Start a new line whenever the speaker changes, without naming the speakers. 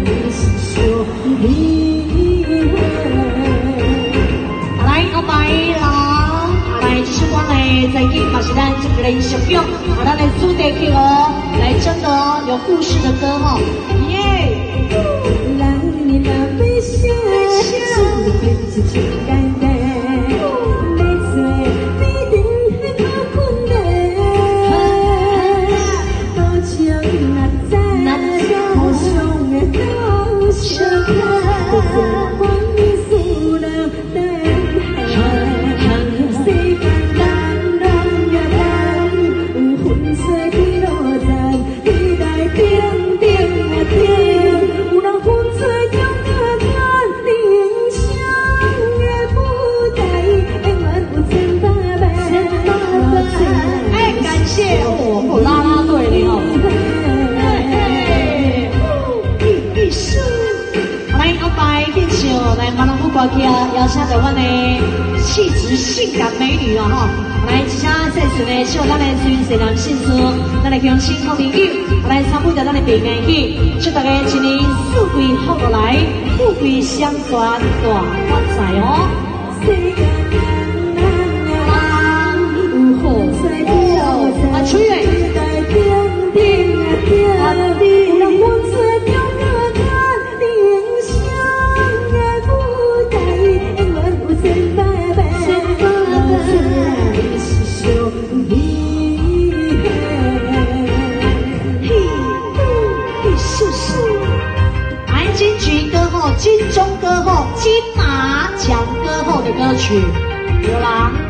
来，我拜啦！来，这是我嘞，在今嘛是咱这个人属用，咱的主题曲哦，来真的哦，有故事的歌哦，耶！
人你那悲伤，是情感的，要做必定会较困难，多情若在，互相的都相看，光你思人等待，世间人拢也等，有粉碎的路站，期待点点啊点，有人粉碎中啊看，人生的舞台，永远有千百遍。
哎，感谢哦，啦啦队的哦。来，我拜继续来马龙虎歌曲啊，邀请到阮的气质性感美女哦吼，来一声再次呢，希望咱的全世人幸福，咱的乡亲好朋友，来参与到咱的平安喜，祝大家一年四季好运来，富贵相传大发财哦。
世间人有好彩的路站，
啊，吹嘞！
期待点点啊点，有人粉碎中啊看，人生的舞台，永远有千百遍。是相依
是是，来金曲歌后、金钟歌后、金马奖歌后的歌曲，有啦。